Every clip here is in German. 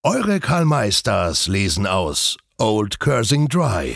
Eure Karl Meisters lesen aus Old Cursing Dry.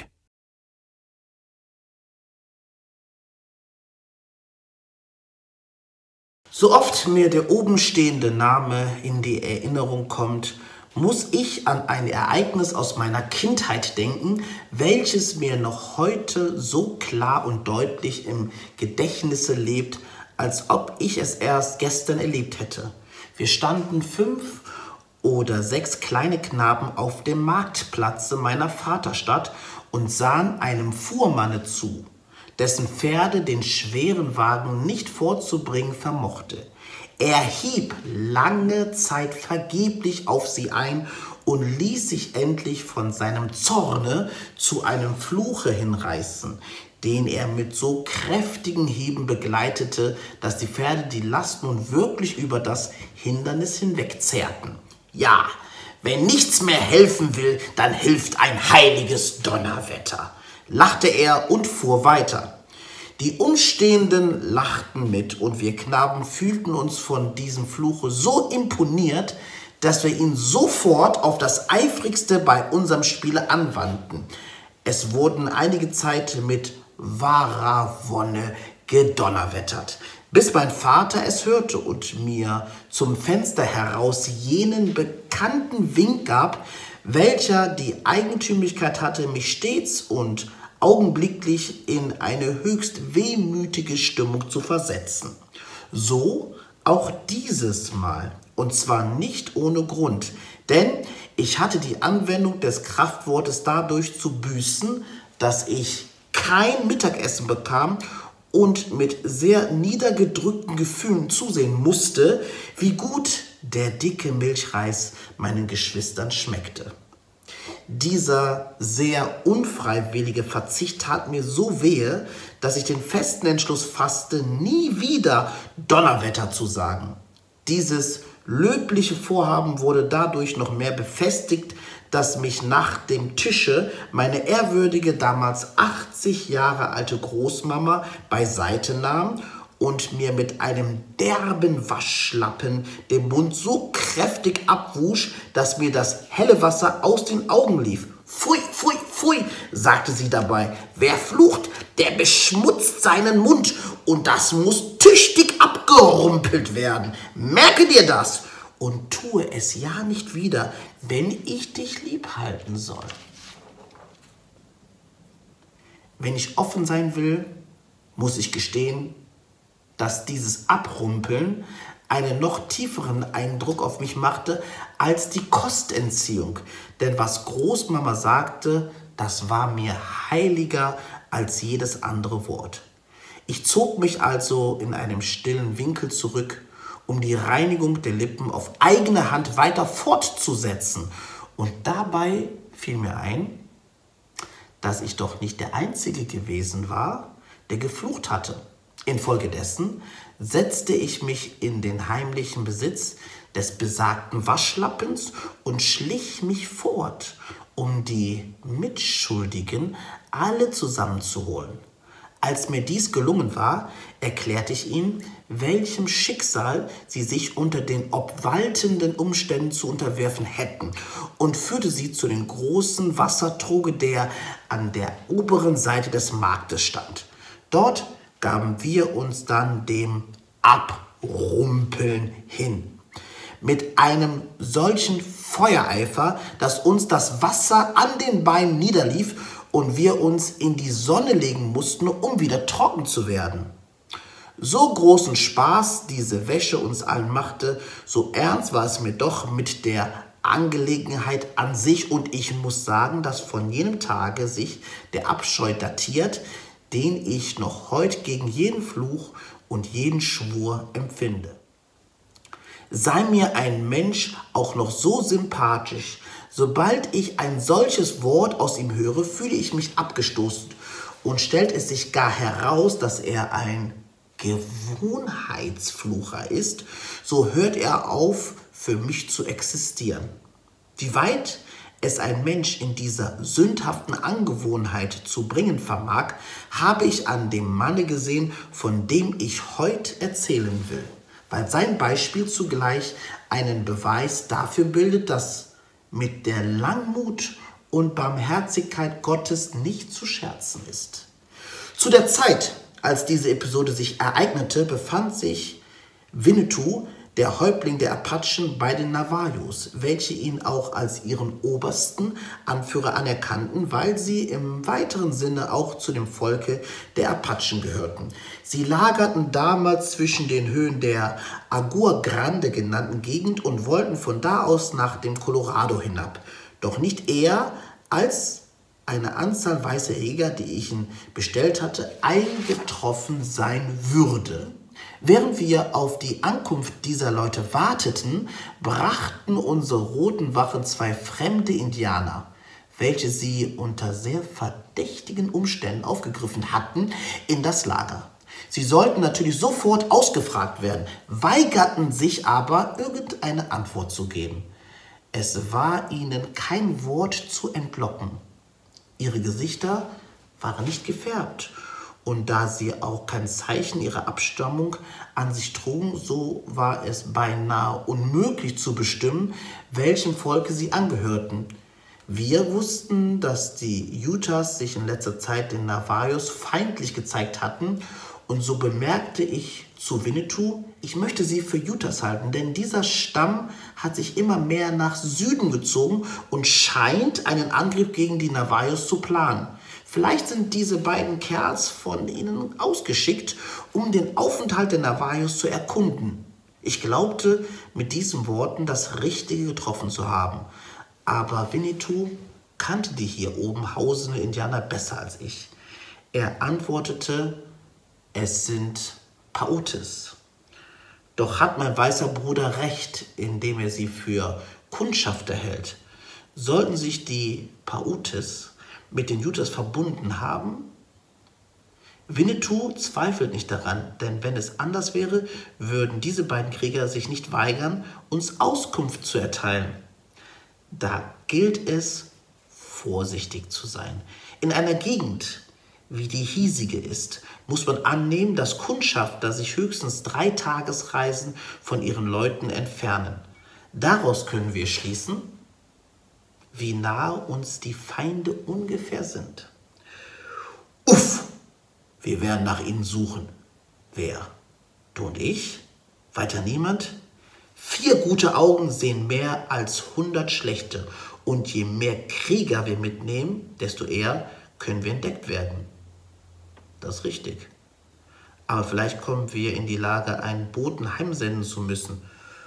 So oft mir der obenstehende Name in die Erinnerung kommt, muss ich an ein Ereignis aus meiner Kindheit denken, welches mir noch heute so klar und deutlich im Gedächtnisse lebt, als ob ich es erst gestern erlebt hätte. Wir standen 5 oder 6 kleine Knaben auf dem Marktplatze meiner Vaterstadt und sahen einem Fuhrmanne zu, dessen Pferde den schweren Wagen nicht vorzubringen vermochte. Er hieb lange Zeit vergeblich auf sie ein und ließ sich endlich von seinem Zorne zu einem Fluche hinreißen, den er mit so kräftigen Hieben begleitete, dass die Pferde die Last nun wirklich über das Hindernis hinwegzerrten. Ja, wenn nichts mehr helfen will, dann hilft ein heiliges Donnerwetter, lachte er und fuhr weiter. Die Umstehenden lachten mit und wir Knaben fühlten uns von diesem Fluche so imponiert, dass wir ihn sofort auf das Eifrigste bei unserem Spiele anwandten. Es wurden einige Zeit mit wahrer Wonne gedonnerwettert, bis mein Vater es hörte und mir zum Fenster heraus jenen bekannten Wink gab, welcher die Eigentümlichkeit hatte, mich stets und augenblicklich in eine höchst wehmütige Stimmung zu versetzen. So auch dieses Mal, und zwar nicht ohne Grund, denn ich hatte die Anwendung des Kraftwortes dadurch zu büßen, dass ich kein Mittagessen bekam und mit sehr niedergedrückten Gefühlen zusehen musste, wie gut der dicke Milchreis meinen Geschwistern schmeckte. Dieser sehr unfreiwillige Verzicht tat mir so wehe, dass ich den festen Entschluss fasste, nie wieder Donnerwetter zu sagen. Dieses löbliche Vorhaben wurde dadurch noch mehr befestigt, dass mich nach dem Tische meine ehrwürdige, damals 80 Jahre alte Großmama beiseite nahm und mir mit einem derben Waschlappen den Mund so kräftig abwusch, dass mir das helle Wasser aus den Augen lief. Pfui, pfui, pfui, sagte sie dabei. Wer flucht, der beschmutzt seinen Mund und das muss tüchtig abgerumpelt werden. Merke dir das und tue es ja nicht wieder, wenn ich dich lieb halten soll. Wenn ich offen sein will, muss ich gestehen, dass dieses Abrumpeln einen noch tieferen Eindruck auf mich machte als die Kostentziehung. Denn was Großmama sagte, das war mir heiliger als jedes andere Wort. Ich zog mich also in einem stillen Winkel zurück, um die Reinigung der Lippen auf eigene Hand weiter fortzusetzen. Und dabei fiel mir ein, dass ich doch nicht der Einzige gewesen war, der geflucht hatte. Infolgedessen setzte ich mich in den heimlichen Besitz des besagten Waschlappens und schlich mich fort, um die Mitschuldigen alle zusammenzuholen. Als mir dies gelungen war, erklärte ich ihnen, welchem Schicksal sie sich unter den obwaltenden Umständen zu unterwerfen hätten und führte sie zu dem großen Wassertruge, der an der oberen Seite des Marktes stand. Dort gaben wir uns dann dem Abrumpeln hin. Mit einem solchen Feuereifer, dass uns das Wasser an den Beinen niederlief und wir uns in die Sonne legen mussten, um wieder trocken zu werden. So großen Spaß diese Wäsche uns allen machte, so ernst war es mir doch mit der Angelegenheit an sich und ich muss sagen, dass von jenem Tage sich der Abscheu datiert, den ich noch heute gegen jeden Fluch und jeden Schwur empfinde. Sei mir ein Mensch auch noch so sympathisch, sobald ich ein solches Wort aus ihm höre, fühle ich mich abgestoßen und stellt es sich gar heraus, dass er ein Gewohnheitsflucher ist, so hört er auf, für mich zu existieren. Wie weit es ein Mensch in dieser sündhaften Angewohnheit zu bringen vermag, habe ich an dem Manne gesehen, von dem ich heute erzählen will, weil sein Beispiel zugleich einen Beweis dafür bildet, dass mit der Langmut und Barmherzigkeit Gottes nicht zu scherzen ist. Zu der Zeit, als diese Episode sich ereignete, befand sich Winnetou, der Häuptling der Apachen, bei den Navajos, welche ihn auch als ihren obersten Anführer anerkannten, weil sie im weiteren Sinne auch zu dem Volke der Apachen gehörten. Sie lagerten damals zwischen den Höhen der Agua Grande genannten Gegend und wollten von da aus nach dem Colorado hinab. Doch nicht eher als eine Anzahl weißer Jäger, die ich ihn bestellt hatte, eingetroffen sein würde. Während wir auf die Ankunft dieser Leute warteten, brachten unsere roten Wachen 2 fremde Indianer, welche sie unter sehr verdächtigen Umständen aufgegriffen hatten, in das Lager. Sie sollten natürlich sofort ausgefragt werden, weigerten sich aber, irgendeine Antwort zu geben. Es war ihnen kein Wort zu entlocken. Ihre Gesichter waren nicht gefärbt. Und da sie auch kein Zeichen ihrer Abstammung an sich trugen, so war es beinahe unmöglich zu bestimmen, welchem Volke sie angehörten. Wir wussten, dass die Utahs sich in letzter Zeit den Navajos feindlich gezeigt hatten, und so bemerkte ich zu Winnetou, ich möchte sie für Utahs halten, denn dieser Stamm hat sich immer mehr nach Süden gezogen und scheint einen Angriff gegen die Navajos zu planen. Vielleicht sind diese beiden Kerls von ihnen ausgeschickt, um den Aufenthalt der Navajos zu erkunden. Ich glaubte, mit diesen Worten das Richtige getroffen zu haben. Aber Winnetou kannte die hier oben hausenden Indianer besser als ich. Er antwortete, es sind Paiutes. Doch hat mein weißer Bruder recht, indem er sie für Kundschafter hält. Sollten sich die Paiutes mit den Utahs verbunden haben? Winnetou zweifelt nicht daran, denn wenn es anders wäre, würden diese beiden Krieger sich nicht weigern, uns Auskunft zu erteilen. Da gilt es, vorsichtig zu sein. In einer Gegend, wie die hiesige ist, muss man annehmen, dass Kundschafter sich höchstens 3 Tagesreisen von ihren Leuten entfernen. Daraus können wir schließen, wie nahe uns die Feinde ungefähr sind. Uff, wir werden nach ihnen suchen. Wer? Du und ich? Weiter niemand? 4 gute Augen sehen mehr als 100 schlechte. Und je mehr Krieger wir mitnehmen, desto eher können wir entdeckt werden. Das ist richtig. Aber vielleicht kommen wir in die Lage, einen Boten heimsenden zu müssen.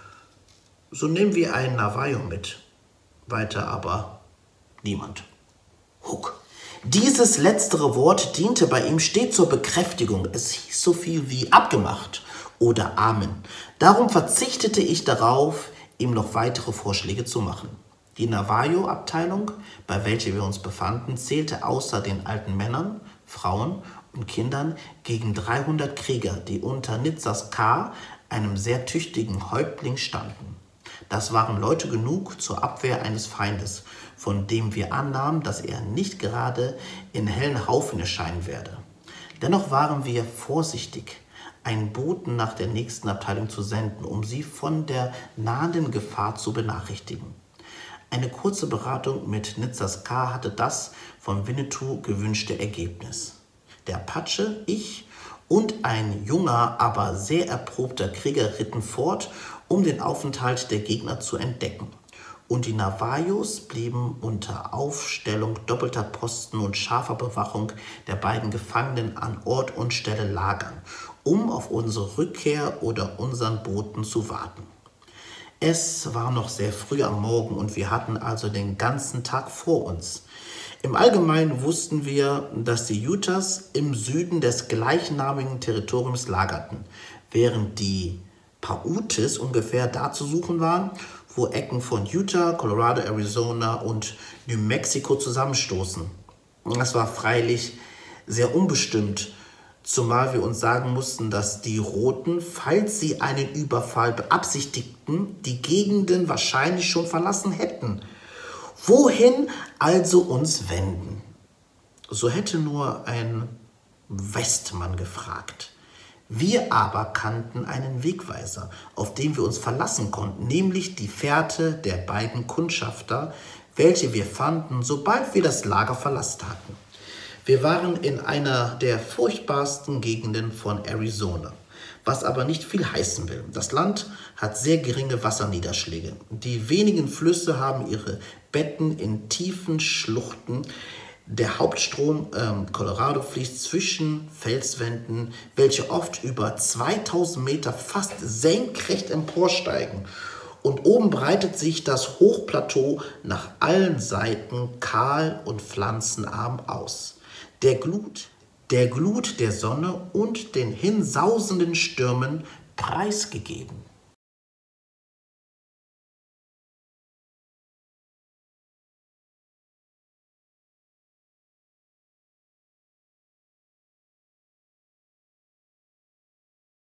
So nehmen wir einen Navajo mit. Weiter aber niemand. Huck. Dieses letztere Wort diente bei ihm stets zur Bekräftigung. Es hieß so viel wie abgemacht oder Amen. Darum verzichtete ich darauf, ihm noch weitere Vorschläge zu machen. Die Navajo-Abteilung, bei welcher wir uns befanden, zählte außer den alten Männern, Frauen und Kindern gegen 300 Krieger, die unter Nitzas Ka, einem sehr tüchtigen Häuptling, standen. Das waren Leute genug zur Abwehr eines Feindes, von dem wir annahmen, dass er nicht gerade in hellen Haufen erscheinen werde. Dennoch waren wir vorsichtig, einen Boten nach der nächsten Abteilung zu senden, um sie von der nahenden Gefahr zu benachrichtigen. Eine kurze Beratung mit Nitzas Ka hatte das von Winnetou gewünschte Ergebnis. Der Apache, ich und ein junger, aber sehr erprobter Krieger ritten fort, um den Aufenthalt der Gegner zu entdecken. Und die Navajos blieben unter Aufstellung doppelter Posten und scharfer Bewachung der beiden Gefangenen an Ort und Stelle lagern, um auf unsere Rückkehr oder unseren Boten zu warten. Es war noch sehr früh am Morgen und wir hatten also den ganzen Tag vor uns. Im Allgemeinen wussten wir, dass die Utahs im Süden des gleichnamigen Territoriums lagerten, während die Paiutes ungefähr da zu suchen waren, wo Ecken von Utah, Colorado, Arizona und New Mexico zusammenstoßen. Das war freilich sehr unbestimmt, zumal wir uns sagen mussten, dass die Roten, falls sie einen Überfall beabsichtigten, die Gegenden wahrscheinlich schon verlassen hätten. Wohin also uns wenden? So hätte nur ein Westmann gefragt. Wir aber kannten einen Wegweiser, auf den wir uns verlassen konnten, nämlich die Fährte der beiden Kundschafter, welche wir fanden, sobald wir das Lager verlassen hatten. Wir waren in einer der furchtbarsten Gegenden von Arizona, was aber nicht viel heißen will. Das Land hat sehr geringe Wasserniederschläge. Die wenigen Flüsse haben ihre Betten in tiefen Schluchten. Der Hauptstrom Colorado fließt zwischen Felswänden, welche oft über 2000 Meter fast senkrecht emporsteigen. Und oben breitet sich das Hochplateau nach allen Seiten kahl und pflanzenarm aus. Der Glut der Sonne und den hinsausenden Stürmen preisgegeben.